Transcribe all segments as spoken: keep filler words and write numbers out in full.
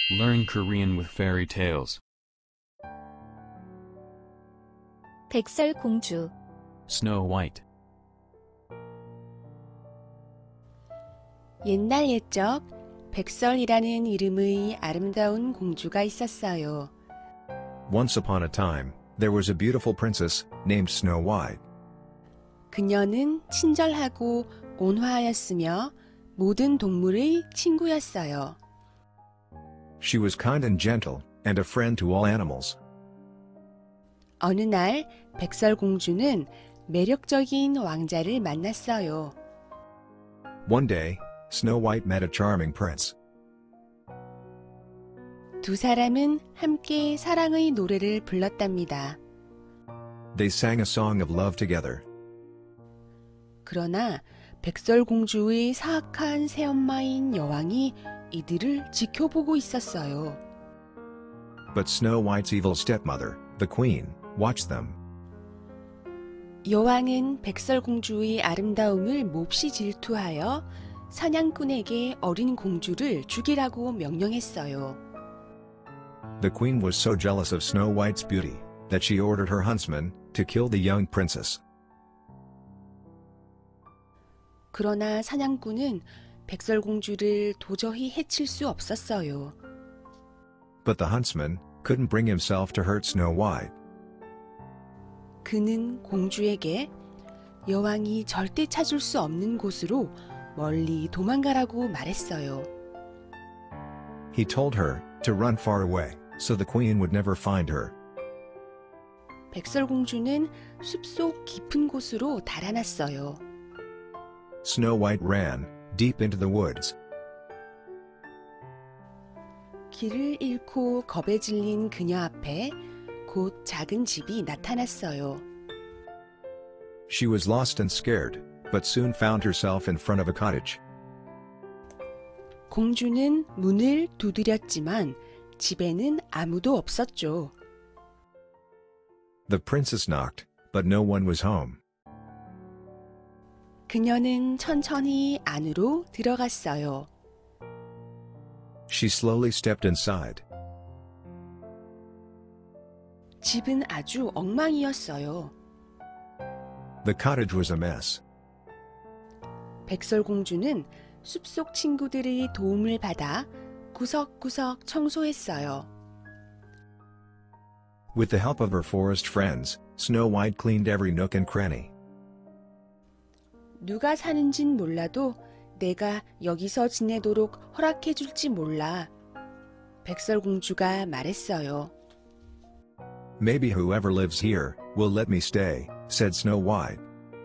Learn Korean with fairy tales. 백설공주. Snow White. 옛날 옛적 백설이라는 이름의 아름다운 공주가 있었어요. Once upon a time, there was a beautiful princess named Snow White. 그녀는 친절하고 온화하였으며 모든 동물의 친구였어요. She was kind and gentle, and a friend to all animals. 어느 날 백설공주는 매력적인 왕자를 만났어요. One day, Snow White met a charming prince. 두 사람은 함께 사랑의 노래를 불렀답니다. They sang a song of love together. 그러나 백설공주의 사악한 새엄마인 여왕이 이들을 지켜보고 있었어요. But Snow White's evil stepmother, the queen, watched them. 여왕은 백설공주의 아름다움을 몹시 질투하여 사냥꾼에게 어린 공주를 죽이라고 명령했어요. The queen was so jealous of Snow White's beauty that she ordered her huntsman to kill the young princess. 그러나 사냥꾼은 백설공주를 도저히 해칠 수 없었어요. But the huntsman couldn't bring himself to hurt Snow White. 그는 공주에게 여왕이 절대 찾을 수 없는 곳으로 멀리 도망가라고 말했어요. He told her to run far away, so the queen would never find her. 백설공주는 숲속 깊은 곳으로 달아났어요. Snow White ran deep into the woods. 길을 잃고 겁에 질린 그녀 앞에 곧 작은 집이 나타났어요. She was lost and scared, but soon found herself in front of a cottage. 공주는 문을 두드렸지만 집에는 아무도 없었죠. The princess knocked, but no one was home. 그녀는 천천히 안으로 들어갔어요. She slowly stepped inside. 집은 아주 엉망이었어요. The cottage was a mess. 백설공주는 숲속 친구들의 도움을 받아 구석구석 청소했어요. With the help of her forest friends, Snow White cleaned every nook and cranny. 누가 사는진 몰라도 내가 여기서 지내도록 허락해 줄지 몰라. 백설공주가 말했어요. Maybe whoever lives here will let me stay, said Snow White.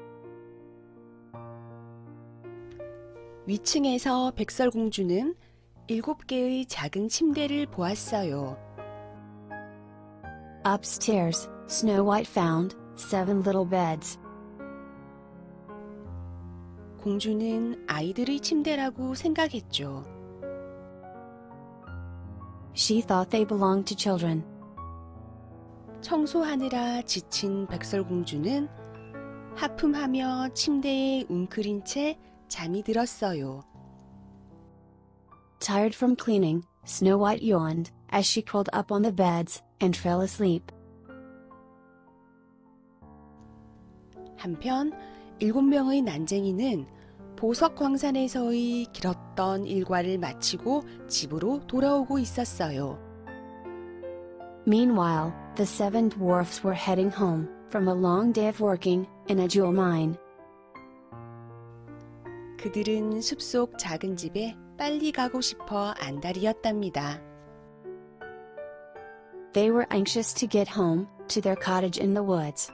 위층에서 백설공주는 일곱 개의 작은 침대를 보았어요. Upstairs, Snow White found seven little beds. 공주는 아이들의 침대라고 생각했죠. She thought they belonged to children. 청소하느라 지친 백설공주는 하품하며 침대에 웅크린 채 잠이 들었어요. Tired from cleaning, Snow White yawned as she curled up on the beds and fell asleep. 한편 일곱 명의 난쟁이는 보석 광산에서의 길었던 일과를 마치고 집으로 돌아오고 있었어요. Meanwhile, the seven dwarfs were heading home from a long day of working in a jewel mine. 그들은 숲속 작은 집에 빨리 가고 싶어 안달이었답니다. They were anxious to get home to their cottage in the woods.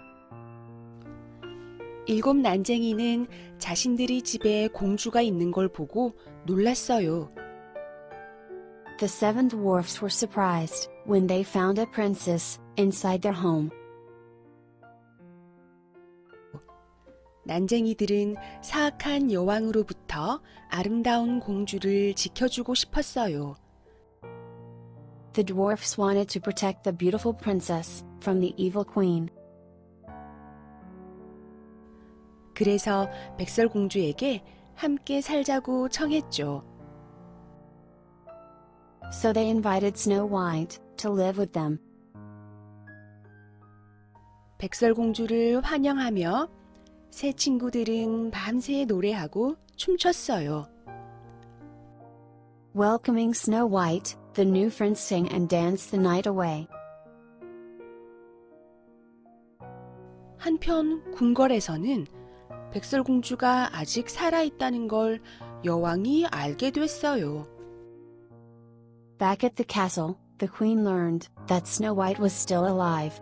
일곱 난쟁이는 자신들이 집에 공주가 있는 걸 보고 놀랐어요. The seven dwarfs were surprised when they found a princess inside their home. 난쟁이들은 사악한 여왕으로부터 아름다운 공주를 지켜주고 싶었어요. The dwarfs wanted to protect the beautiful princess from the evil queen. 그래서 백설공주에게 함께 살자고 청했죠. so they invited Snow White to live with them. 백설공주를 환영하며 새 친구들은 밤새 노래하고 춤췄어요. Welcoming Snow White, the new friends sang and danced the night away. 한편 궁궐에서는 백설공주가 아직 살아있다는 걸 여왕이 알게 됐어요. Back at the castle, the queen learned that Snow White was still alive.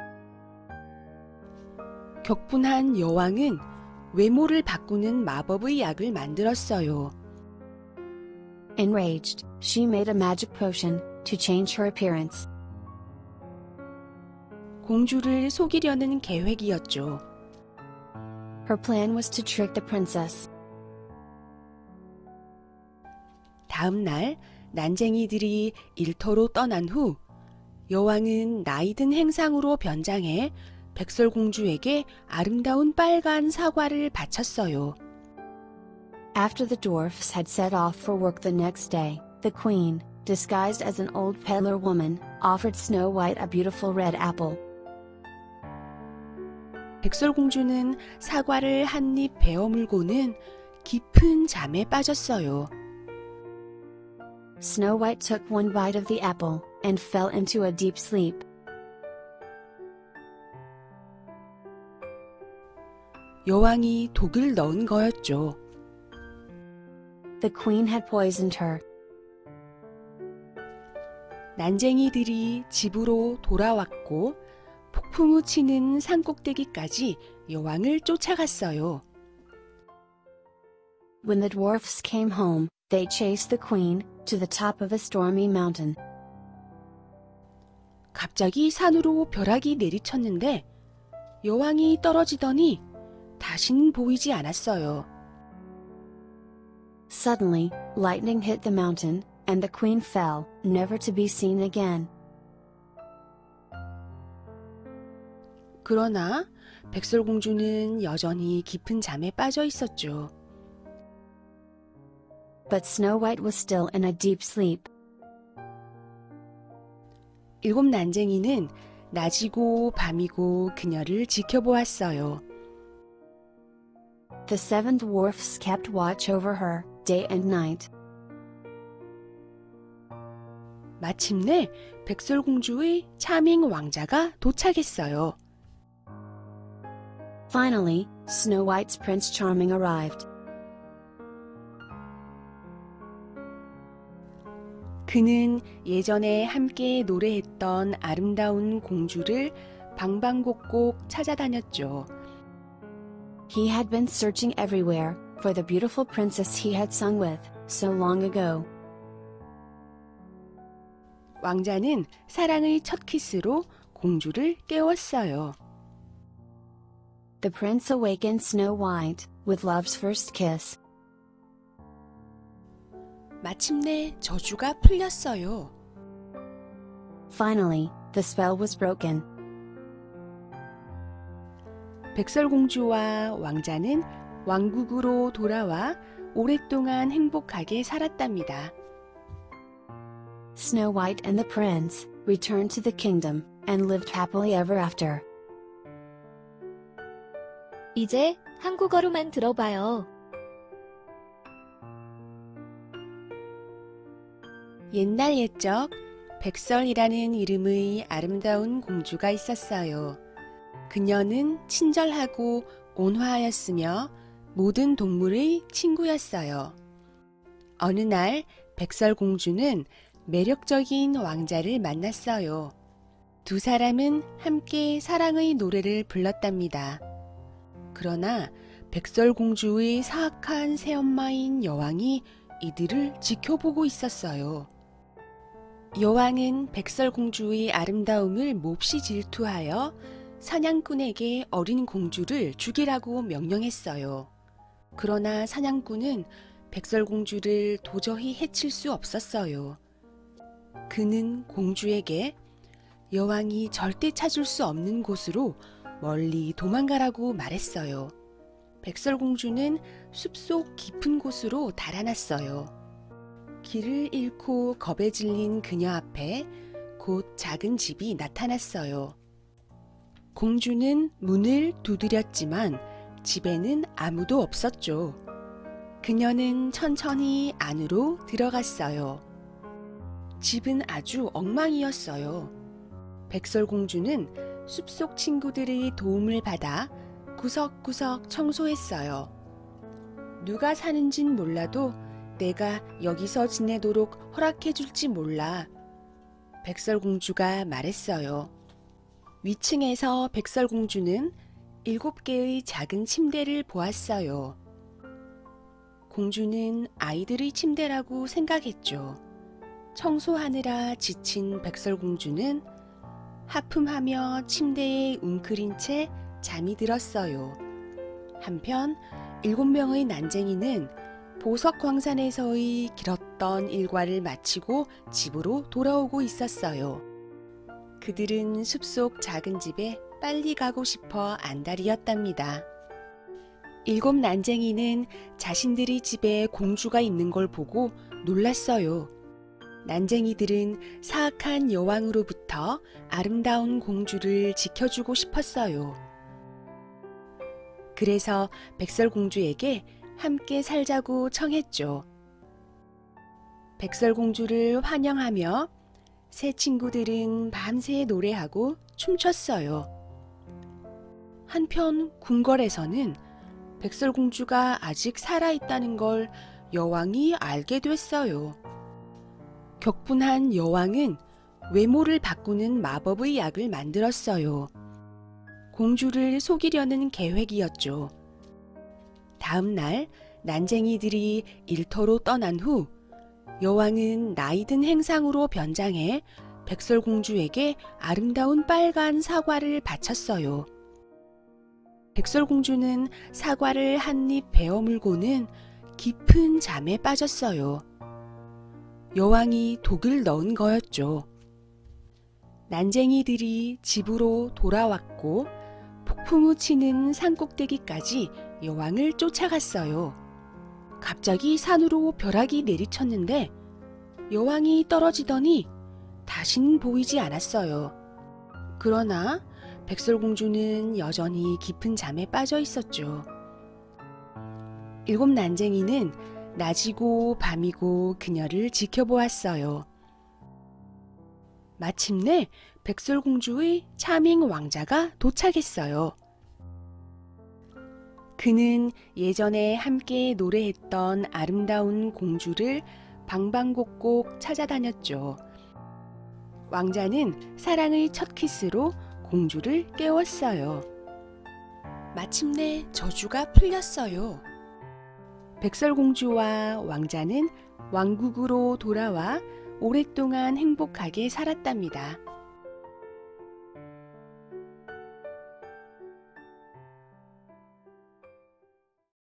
격분한 여왕은 외모를 바꾸는 마법의 약을 만들었어요. Enraged, she made a magic potion to change her appearance. 공주를 속이려는 계획이었죠. Her plan was to trick the princess. 다음 날 난쟁이들이 일터로 떠난 후 여왕은 나이든 행상으로 변장해 백설공주에게 아름다운 빨간 사과를 바쳤어요. After the dwarfs had set off for work the next day, the queen, disguised as an old peddler woman, offered Snow White a beautiful red apple. 백설공주는 사과를 한 입 베어물고는 깊은 잠에 빠졌어요. Snow White took one bite of the apple, and fell into a deep sleep. 여왕이 독을 넣은 거였죠. The queen had poisoned her. 난쟁이들이 집으로 돌아왔고 폭풍우 치는 산꼭대기까지 여왕을 쫓아갔어요. When the dwarfs came home, they chased the queen to the top of a stormy mountain. 갑자기 산으로 벼락이 내리쳤는데 여왕이 떨어지더니 다신 보이지 않았어요. Suddenly, lightning hit the mountain, and the queen fell, never to be seen again. 그러나 백설공주는 여전히 깊은 잠에 빠져 있었죠. But Snow White was still in a deep sleep. 일곱 난쟁이는 낮이고 밤이고 그녀를 지켜보았어요. The seven dwarfs kept watch over her, day and night. 마침내 백설공주의 차밍 왕자가 도착했어요. Finally, Snow White's Prince Charming arrived. 그는 예전에 함께 노래했던 아름다운 공주를 방방곡곡 찾아다녔죠. He had been searching everywhere for the beautiful princess he had sung with so long ago. 왕자는 사랑의 첫 키스로 공주를 깨웠어요. The prince awakened Snow White with love's first kiss. 마침내 저주가 풀렸어요. Finally, the spell was broken. 백설공주와 왕자는 왕국으로 돌아와 오랫동안 행복하게 살았답니다. Snow White and the prince returned to the kingdom and lived happily ever after. 이제 한국어로만 들어봐요. 옛날 옛적 백설이라는 이름의 아름다운 공주가 있었어요. 그녀는 친절하고 온화하였으며 모든 동물의 친구였어요. 어느 날 백설공주는 매력적인 왕자를 만났어요. 두 사람은 함께 사랑의 노래를 불렀답니다. 그러나 백설공주의 사악한 새엄마인 여왕이 이들을 지켜보고 있었어요. 여왕은 백설공주의 아름다움을 몹시 질투하여 사냥꾼에게 어린 공주를 죽이라고 명령했어요. 그러나 사냥꾼은 백설공주를 도저히 해칠 수 없었어요. 그는 공주에게 여왕이 절대 찾을 수 없는 곳으로 멀리 도망가라고 말했어요. 백설공주는 숲속 깊은 곳으로 달아났어요. 길을 잃고 겁에 질린 그녀 앞에 곧 작은 집이 나타났어요. 공주는 문을 두드렸지만 집에는 아무도 없었죠. 그녀는 천천히 안으로 들어갔어요. 집은 아주 엉망이었어요. 백설공주는 숲속 친구들의 도움을 받아 구석구석 청소했어요. 누가 사는진 몰라도 내가 여기서 지내도록 허락해 줄지 몰라. 백설공주가 말했어요. 위층에서 백설공주는 일곱 개의 작은 침대를 보았어요. 공주는 아이들의 침대라고 생각했죠. 청소하느라 지친 백설공주는 하품하며 침대에 웅크린 채 잠이 들었어요. 한편 일곱 명의 난쟁이는 보석 광산에서의 길었던 일과를 마치고 집으로 돌아오고 있었어요. 그들은 숲속 작은 집에 빨리 가고 싶어 안달이었답니다. 일곱 난쟁이는 자신들의 집에 공주가 있는 걸 보고 놀랐어요. 난쟁이들은 사악한 여왕으로부터 아름다운 공주를 지켜주고 싶었어요. 그래서 백설공주에게 함께 살자고 청했죠. 백설공주를 환영하며 새 친구들은 밤새 노래하고 춤췄어요. 한편 궁궐에서는 백설공주가 아직 살아있다는 걸 여왕이 알게 됐어요. 격분한 여왕은 외모를 바꾸는 마법의 약을 만들었어요. 공주를 속이려는 계획이었죠. 다음 날 난쟁이들이 일터로 떠난 후 여왕은 나이든 행상으로 변장해 백설공주에게 아름다운 빨간 사과를 바쳤어요. 백설공주는 사과를 한 입 베어물고는 깊은 잠에 빠졌어요. 여왕이 독을 넣은 거였죠. 난쟁이들이 집으로 돌아왔고 폭풍우 치는 산꼭대기까지 여왕을 쫓아갔어요. 갑자기 산으로 벼락이 내리쳤는데 여왕이 떨어지더니 다신 보이지 않았어요. 그러나 백설공주는 여전히 깊은 잠에 빠져 있었죠. 일곱 난쟁이는 낮이고 밤이고 그녀를 지켜보았어요. 마침내 백설공주의 차밍 왕자가 도착했어요. 그는 예전에 함께 노래했던 아름다운 공주를 방방곡곡 찾아다녔죠. 왕자는 사랑의 첫 키스로 공주를 깨웠어요. 마침내 저주가 풀렸어요. 백설공주와 왕자는 왕국으로 돌아와 오랫동안 행복하게 살았답니다.